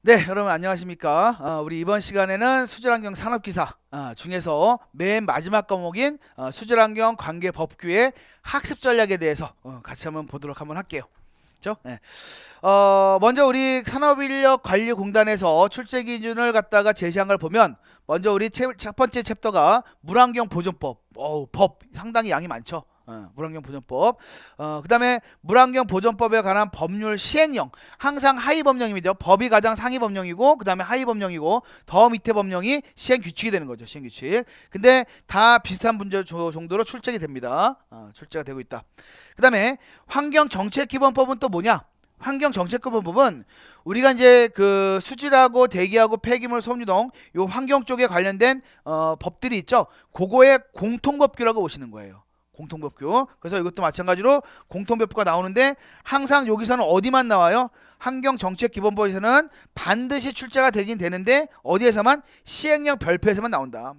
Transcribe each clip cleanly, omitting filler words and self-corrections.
네, 여러분 안녕하십니까? 우리 이번 시간에는 수질환경 산업기사 중에서 맨 마지막 과목인 수질환경 관계법규의 학습 전략에 대해서 같이 한번 보도록 한번 할게요. 그렇죠? 네. 먼저 우리 산업인력관리공단에서 출제 기준을 갖다가 제시한 걸 보면 먼저 우리 첫 번째 챕터가 물환경 보존법. 법 상당히 양이 많죠. 물환경 보존법. 그 다음에 물환경 보존법에 관한 법률 시행령. 항상 하위 법령입니다. 법이 가장 상위 법령이고, 그 다음에 하위 법령이고, 더 밑에 법령이 시행 규칙이 되는 거죠. 시행 규칙. 근데 다 비슷한 문제 정도로 출제가 됩니다. 출제가 되고 있다. 그 다음에 환경정책기본법은 또 뭐냐? 환경정책기본법은 우리가 이제 그 수질하고 대기하고 폐기물 소음류 등 요 환경 쪽에 관련된 법들이 있죠. 그거의 공통법규라고 보시는 거예요. 공통법규. 그래서 이것도 마찬가지로 공통법규가 나오는데 항상 여기서는 어디만 나와요? 환경정책기본법에서는 반드시 출제가 되긴 되는데 어디에서만? 시행령 별표에서만 나온다.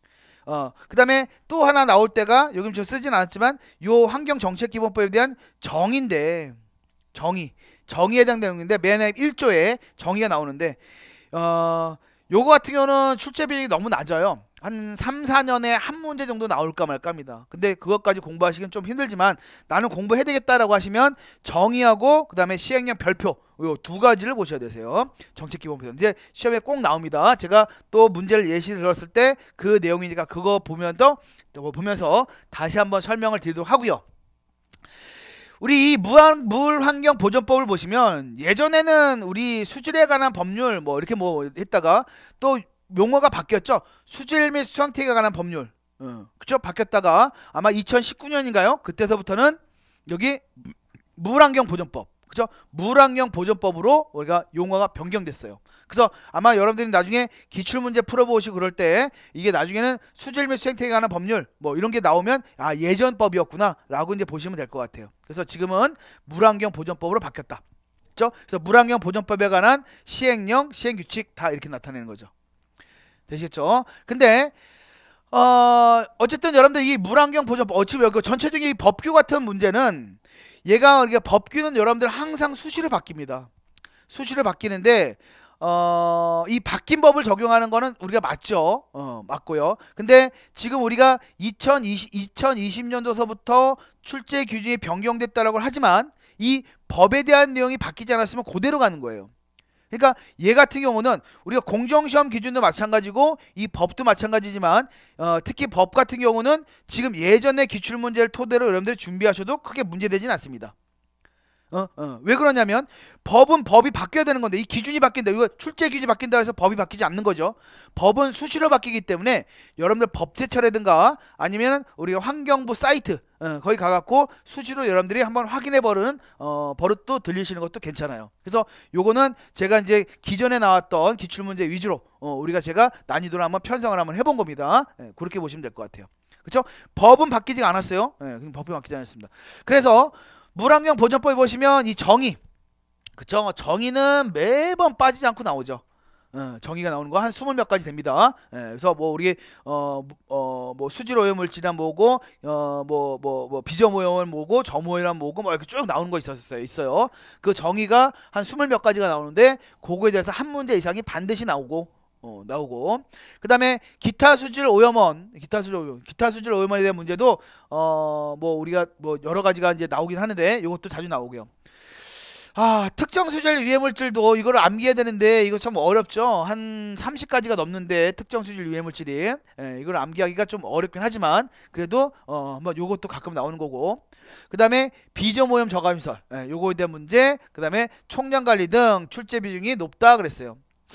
그 다음에 또 하나 나올 때가 여기 좀 쓰진 않았지만 요 환경정책기본법에 대한 정의인데 정의에 해당되는 내용인데 맨 1조에 정의가 나오는데 요거 같은 경우는 출제 비율이 너무 낮아요. 한 3, 4년에 한 문제 정도 나올까 말까 합니다. 근데 그것까지 공부하시긴 좀 힘들지만 나는 공부해야 되겠다라고 하시면 정의하고 그 다음에 시행령 별표 요 두 가지를 보셔야 되세요. 정책기본표 이제 시험에 꼭 나옵니다. 제가 또 문제를 예시 들었을 때 그 내용이니까 그거 보면서 다시 한번 설명을 드리도록 하고요. 우리 이 물환경보존법을 보시면 예전에는 우리 수질에 관한 법률 뭐 이렇게 뭐 했다가 또 용어가 바뀌었죠. 수질 및 수상태에 관한 법률. 그죠? 바뀌었다가 아마 2019년인가요? 그때서부터는 여기 물환경보존법. 그죠? 물환경보존법으로 우리가 용어가 변경됐어요. 그래서 아마 여러분들이 나중에 기출문제 풀어보시고 그럴 때 이게 나중에는 수질 및 수행태에 관한 법률 뭐 이런 게 나오면 예전 법이었구나 라고 이제 보시면 될 것 같아요. 그래서 지금은 물환경보존법으로 바뀌었다. 그죠? 그래서 물환경보존법에 관한 시행령, 시행규칙 다 이렇게 나타내는 거죠. 되시겠죠? 근데 어쨌든 여러분들 이 물환경보존법 어찌보면 전체적인 법규 같은 문제는 얘가 이게 법규는 여러분들 항상 수시로 바뀝니다. 수시로 바뀌는데 이 바뀐 법을 적용하는 거는 우리가 맞죠. 맞고요. 근데 지금 우리가 2020년도서부터 출제 기준이 변경됐다라고 하지만 이 법에 대한 내용이 바뀌지 않았으면 그대로 가는 거예요. 그러니까 얘 같은 경우는 우리가 공정시험 기준도 마찬가지고 이 법도 마찬가지지만 특히 법 같은 경우는 지금 예전의 기출문제를 토대로 여러분들이 준비하셔도 크게 문제되진 않습니다. 왜 그러냐면 법은 법이 바뀌어야 되는 건데 이 기준이 바뀐다. 이거 출제 기준이 바뀐다 해서 법이 바뀌지 않는 거죠. 법은 수시로 바뀌기 때문에 여러분들 법제처라든가 아니면 우리가 환경부 사이트 거기 가갖고 수시로 여러분들이 한번 확인해 버리는 버릇도 들리시는 것도 괜찮아요. 그래서 요거는 제가 이제 기존에 나왔던 기출문제 위주로 우리가 제가 난이도를 한번 편성을 한번 해본 겁니다. 그렇게 보시면 될 것 같아요. 그렇죠? 법은 바뀌지 않았어요. 법이 바뀌지 않았습니다. 그래서 물환경보존법에 보시면 이 정의, 그쵸? 정의는 매번 빠지지 않고 나오죠. 정의가 나오는 거 한 20몇 가지 됩니다. 그래서 뭐 우리 뭐 수질 오염물질이란 뭐고 뭐 비점 오염을 뭐고 점오염이란 뭐고 뭐 이렇게 쭉 나오는 거 있어요. 그 정의가 한 20몇 가지가 나오는데 그거에 대해서 한 문제 이상이 반드시 나오고 그 다음에 기타 수질 오염원에 대한 문제도 뭐 우리가 뭐 여러 가지가 이제 나오긴 하는데 이것도 자주 나오고요. 특정 수질 유해물질도 이거를 암기해야 되는데 이거 참 어렵죠. 한 30가지가 넘는데 특정 수질 유해물질이 이걸 암기하기가 좀 어렵긴 하지만 그래도 한번 요것도 가끔 나오는 거고 그 다음에 비점 오염 저감시설 요거에 대한 문제 그 다음에 총량관리 등 출제 비중이 높다 그랬어요.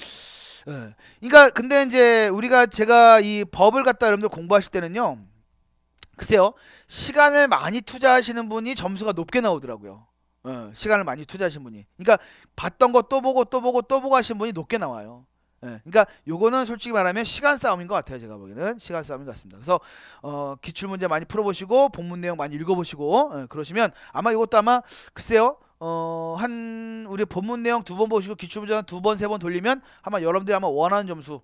그러니까 근데 이제 제가 이 법을 갖다 여러분들 공부하실 때는요, 글쎄요, 시간을 많이 투자하시는 분이 점수가 높게 나오더라고요. 시간을 많이 투자하신 분이, 그러니까 봤던 거 또 보고 하신 분이 높게 나와요. 그러니까 요거는 솔직히 말하면 시간 싸움인 것 같아요. 제가 보기에는 시간 싸움인 것 같습니다. 그래서 기출문제 많이 풀어보시고 본문 내용 많이 읽어보시고 그러시면 아마 이것도 아마 글쎄요. 우리 본문 내용 2번 보시고 기출문제 한 2번, 3번 돌리면 아마 여러분들이 아마 원하는 점수,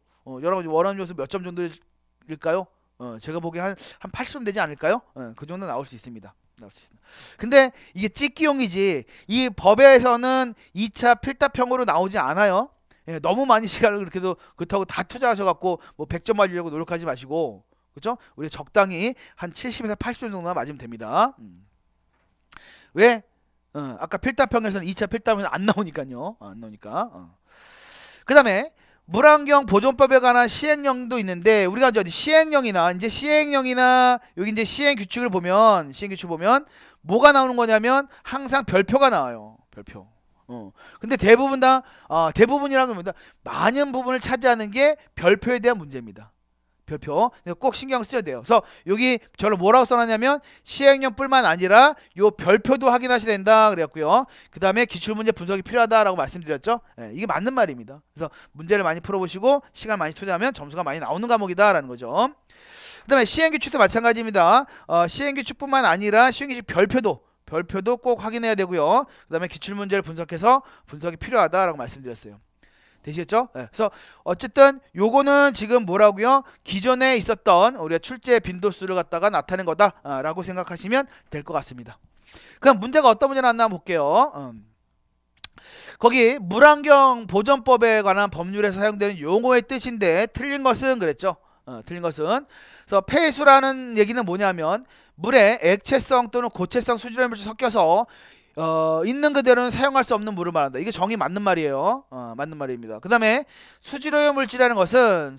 몇 점 정도일까요? 제가 보기엔 한 80점 되지 않을까요? 그 정도 나올 수 있습니다. 근데 이게 찍기용이지 이 법에서는 2차 필답형으로 나오지 않아요. 예, 너무 많이 시간을 그렇게도 그렇다고 다 투자하셔갖고 뭐 100점 맞으려고 노력하지 마시고, 그렇죠? 우리 적당히 한 70에서 80점 정도만 맞으면 됩니다. 왜? 아까 필답형에서는 2차 필답형에서 안 나오니까요. 안 나오니까. 그 다음에 물안경 보존법에 관한 시행령도 있는데, 우리가 이제 시행령이나 여기 이제 시행 규칙을 보면 뭐가 나오는 거냐면 항상 별표가 나와요. 별표. 근데 대부분이라는 겁니다. 많은 부분을 차지하는 게 별표에 대한 문제입니다. 별표 꼭 신경 쓰셔야 돼요. 그래서 여기 저를 뭐라고 써놨냐면 시행령뿐만 아니라 요 별표도 확인하셔야 된다 그랬고요. 그 다음에 기출문제 분석이 필요하다라고 말씀드렸죠. 예, 이게 맞는 말입니다. 그래서 문제를 많이 풀어보시고 시간 많이 투자하면 점수가 많이 나오는 과목이다라는 거죠. 그 다음에 시행규칙도 마찬가지입니다. 시행규칙뿐만 아니라 시행규칙 별표도 꼭 확인해야 되고요. 그 다음에 기출문제를 분석해서 분석이 필요하다라고 말씀드렸어요. 되시겠죠? 네. 그래서 어쨌든 요거는 지금 뭐라고요? 기존에 있었던 우리가 출제 빈도수를 갖다가 나타낸 거다라고 생각하시면 될 것 같습니다. 그럼 문제가 어떤 문제 나왔나 볼게요. 거기 물안경 보존법에 관한 법률에서 사용되는 용어의 뜻인데 틀린 것은 그랬죠. 틀린 것은 그래서 폐수라는 얘기는 뭐냐면 물에 액체성 또는 고체성 수질의 물질이 섞여서 있는 그대로는 사용할 수 없는 물을 말한다. 이게 정의 맞는 말이에요. 맞는 말입니다. 그 다음에 수질오염 물질이라는 것은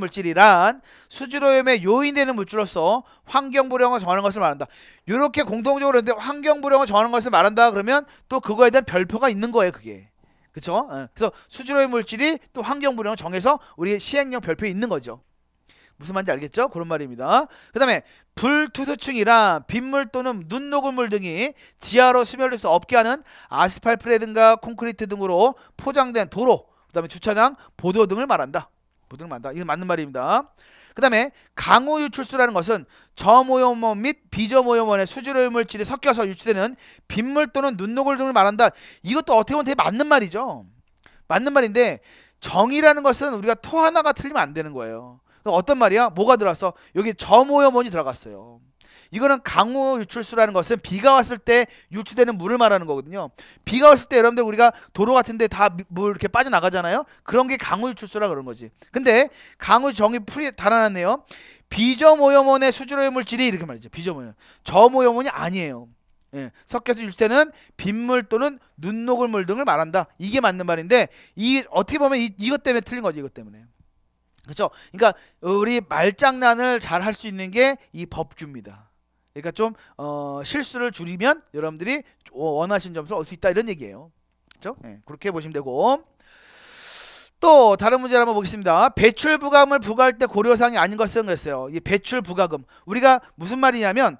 수질오염의 요인되는 물질로서 환경불용을 정하는 것을 말한다. 이렇게 공통적으로 했는데 환경불용을 정하는 것을 말한다 그러면 또 그거에 대한 별표가 있는 거예요. 그게. 그쵸? 그래서 수질오염 물질이 또 환경불용을 정해서 우리 시행령 별표에 있는 거죠. 무슨 말인지 알겠죠? 그런 말입니다. 그 다음에 불투수층이란 빗물 또는 눈 녹은 물 등이 지하로 스며들 수 없게 하는 아스팔트라든가 콘크리트 등으로 포장된 도로, 그 다음에 주차장, 보도 등을 말한다. 이건 맞는 말입니다. 그 다음에 강우 유출수라는 것은 저모염원 및 비저모염원의 수질오염 물질이 섞여서 유출되는 빗물 또는 눈 녹을 등을 말한다. 이것도 어떻게 보면 되게 맞는 말이죠. 맞는 말인데 정의라는 것은 우리가 토 하나가 틀리면 안 되는 거예요. 어떤 말이야? 뭐가 들어갔어? 여기 저모염원이 들어갔어요. 이거는 강우 유출수라는 것은 비가 왔을 때 유출되는 물을 말하는 거거든요. 비가 왔을 때 여러분들 우리가 도로 같은 데 다 물 이렇게 빠져나가잖아요. 그런 게 강우 유출수라 그런 거지. 근데 강우 정의 풀이 달아놨네요. 비저모염원의 수질오염 물질이 이렇게 말이죠. 비저모염. 저모염원이 아니에요. 예, 섞여서 유출되는 빗물 또는 눈 녹을 물 등을 말한다. 이게 맞는 말인데 이 어떻게 보면 이것 때문에 틀린 거지. 이것 때문에. 그렇죠? 그러니까 우리 말장난을 잘 할 수 있는 게 이 법규입니다. 그러니까 좀 실수를 줄이면 여러분들이 원하신 점수를 얻을 수 있다 이런 얘기예요. 그렇죠? 네, 그렇게 보시면 되고 또 다른 문제를 한번 보겠습니다. 배출 부가금을 부과할 때 고려사항이 아닌 것은 그랬어요. 이 배출 부가금 우리가 무슨 말이냐면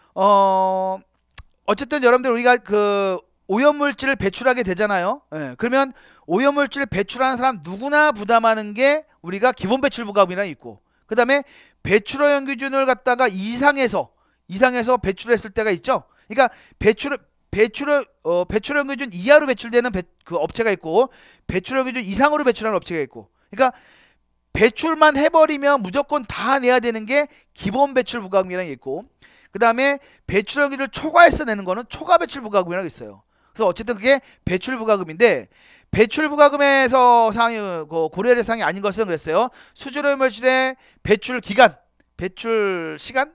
어쨌든 여러분들 우리가 그 오염물질을 배출하게 되잖아요. 네, 그러면 오염물질을 배출하는 사람 누구나 부담하는 게 우리가 기본 배출 부가금이라 있고, 그 다음에 배출오염 기준을 갖다가 이상해서 배출했을 때가 있죠. 그러니까 배출오염 기준 이하로 배출되는 그 업체가 있고, 배출오염 기준 이상으로 배출하는 업체가 있고, 그러니까 배출만 해버리면 무조건 다 내야 되는 게 기본 배출 부가금이라는 게 있고, 그 다음에 배출오염 기준을 초과해서 내는 거는 초과 배출 부가금이라고 있어요. 그래서 어쨌든 그게 배출 부가금인데 배출 부가금에서 사항이 고려될 사항이 아닌 것은 그랬어요. 수질오염 물질의 배출 기간, 배출 시간,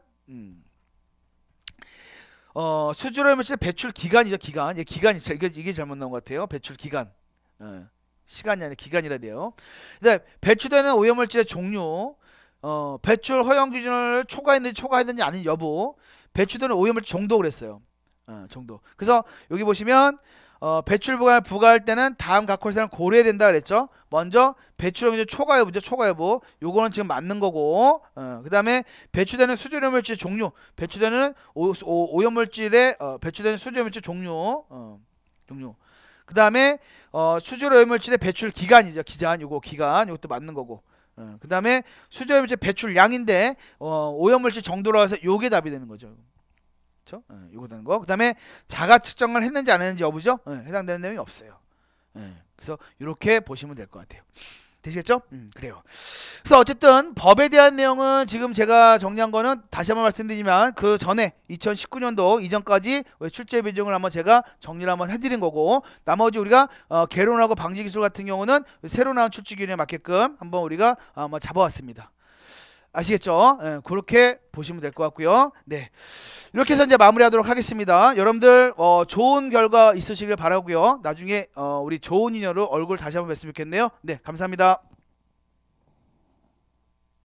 수질오염 물질의 배출 기간이죠. 기간이 이게 잘못 나온 것 같아요. 배출 기간, 시간이 아니라 기간이라 돼요. 그다음에 배출되는 오염물질의 종류, 배출 허용 기준을 초과했는지 아닌 여부, 배출되는 오염물질 정도 그랬어요. 정도. 그래서 여기 보시면 배출 부가를 부과할 때는 다음 각 콜사를 고려해야 된다 그랬죠. 먼저 배출 기준 초과 여부죠. 초과 여부. 요거는 지금 맞는 거고. 그 다음에 배출되는 수질오염 물질 종류, 배출되는 오염물질의 배출되는 수질오염 물질 종류, 그 다음에 수질오염 물질의 배출 기간이죠. 기간 요것도 맞는 거고. 그 다음에 수질오염 물질 배출량인데 오염물질 정도로 해서 요게 답이 되는 거죠. 그렇죠? 요거 되는 거. 그 다음에 자가 측정을 했는지 안 했는지 여부죠. 해당되는 내용이 없어요. 그래서 이렇게 보시면 될 것 같아요. 되시겠죠? 그래요. 그래서 어쨌든 법에 대한 내용은 지금 제가 정리한 거는 다시 한번 말씀드리지만 그 전에 2019년도 이전까지 출제 비중을 한번 제가 정리를 한번 해드린 거고, 나머지 우리가 개론하고 방지 기술 같은 경우는 새로 나온 출제 기준에 맞게끔 한번 우리가 한번 잡아왔습니다. 아시겠죠? 예, 그렇게 보시면 될 것 같고요. 네, 이렇게 해서 이제 마무리하도록 하겠습니다. 여러분들 좋은 결과 있으시길 바라고요. 나중에 우리 좋은 인연으로 얼굴 다시 한번 뵀으면 좋겠네요. 네, 감사합니다.